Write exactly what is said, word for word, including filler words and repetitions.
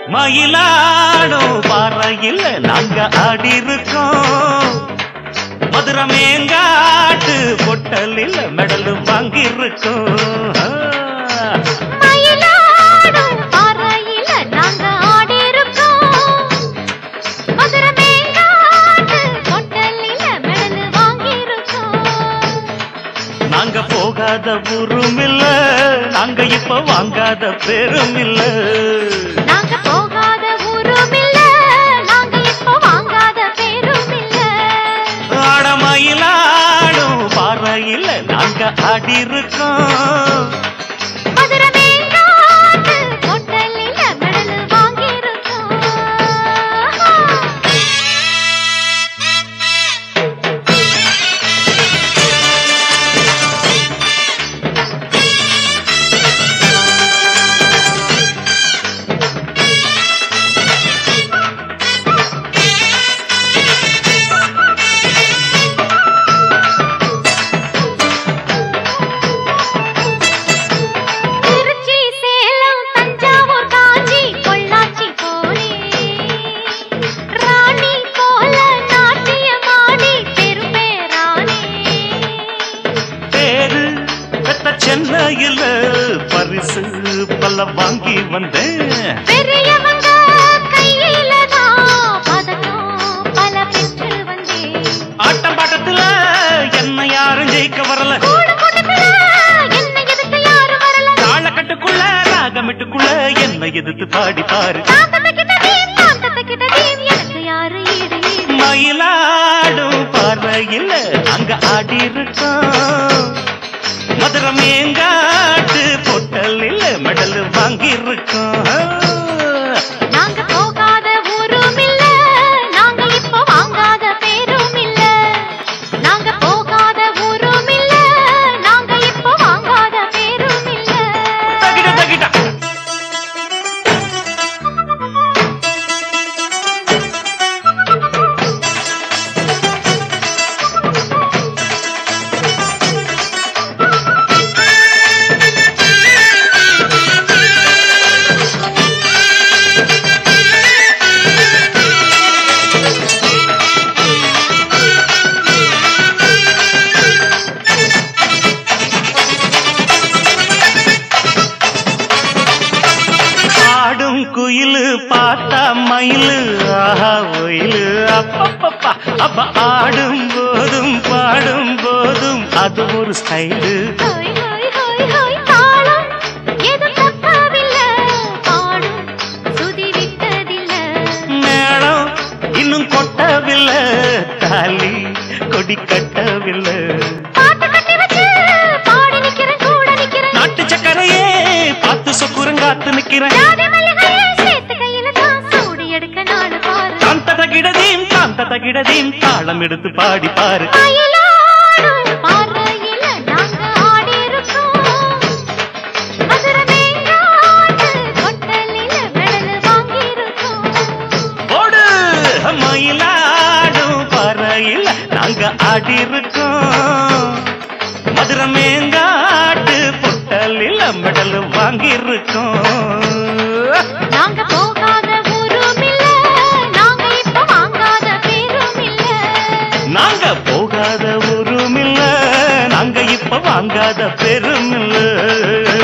மயிலாடும் பாறையில் நாங்க ஆடி இருக்கோம். மதுரை மேங்காட்டு பொட்டலில் மெடல் வாங்கி இருக்கோம். மயிலாடும் பாறையில் நாங்க ஆடி இருக்கோம். மதுரை மேங்காட்டு பொட்டலில் மெடல் வாங்கி இருக்கோம். நாங்க போகாத ஊரும் இல்ல, நாங்க இப்ப வாங்காத பேரும் இல்ல. நாங்க போகாத ஊரும் இல்ல, நாங்க இப்ப வாங்காத பேரும் இல்ல. ஆடமயிலாடும் பாறையில் நாங்க ஆடி இருக்கோம். மதுரை மேங்காட்டு பொட்டலில் மெடல் வாங்கி இருக்கோம். திருச்சி, சேலம், தஞ்சாவூர், காஞ்சி, பொள்ளாச்சி போலே ராணி போல நாட்டியமாடி பெரும்பேரானே. பேரு பெத்த சென்னையில் பரிசு பல வாங்கி வந்தேன். பெரியவங்க கையில நான் பதக்கம் பல பெற்று வந்தேன். ஆட்டம் பாட்டத்துல என்ன யாரும் ஜெயிக்க வரல. கூட கூட்டத்துல என்னை எதிர்த்து யாரும் வரல. தாளக்கட்டுக்குள்ள ராகமிட்டுக்குள்ள என்ன எதிர்த்து பாடி பாரு. தாத்தத்துக்கிட்டதேம், தாத்தத்துக்கிட்டதேம், எனக்கு யாரு ஈடு ஈடு. மயிலாடும் பாறையில் அங்க ஆடி இருக்கோம். மதுரை மேங்காட்டு பொட்டலில் மெடல் வாங்கி இருக்கோம். நாங்க போகாத ஊரும் இல்ல, நாங்க இப்ப வாங்காத பேரும் இல்ல. நாங்க போகாத ஊரும் இல்ல, நாங்க இப்ப வாங்காத பேரும் இல்ல. தகிட தகிட ஆடும் குயிலு பார்த்தா மயிலு ஆஹா ஒயிலு அப்பப்பப்பா. அப்ப ஆடும் போதும் பாடும் போதும் அது ஒரு ஸ்டைலு. ஹோய் ஹோய் ஹோய் ஹோய் தாளம் எது தப்பவில்ல, பாடும் சுதி விட்டதில்ல. மேளம் இன்னும் கொட்டவில்லை, தாலி கொடி கட்டவில்லை. பாட்டு கட்டி வச்சு பாடி நிக்கிறேன், கூட நிக்கிறேன். நாட்டு சக்கரையே பார்த்து சொக்குரங்காத்து நிக்கிறேன். ஜாதி மல்லிகையே சேர்த்து கையில தான் சூடி எடுக்க நாடு பாரு. காந்த தகிடதீம் காந்த தகிடதீம் தாளம் எடுத்து பாடி பாரு. மயிலாடும் பாறையில நாங்க ஆடி இருக்கோம். மதுரை மேங்காட்டு பொட்டலில மெடல் வாங்கி இருக்கோம். ஓடு மயிலாடும் பாறையில் நாங்க ஆடி இருக்கோம். மதுரை மேங்காட்டு பொட்டலில் மெடல் வாங்கி இருக்கோம். நாங்க போகாத ஊரும் இல்ல, நாங்க இப்ப வாங்காத பேரும் இல்ல. நாங்க போகாத ஊரும் இல்ல, நாங்க இப்ப வாங்காத பெரும் இல்ல.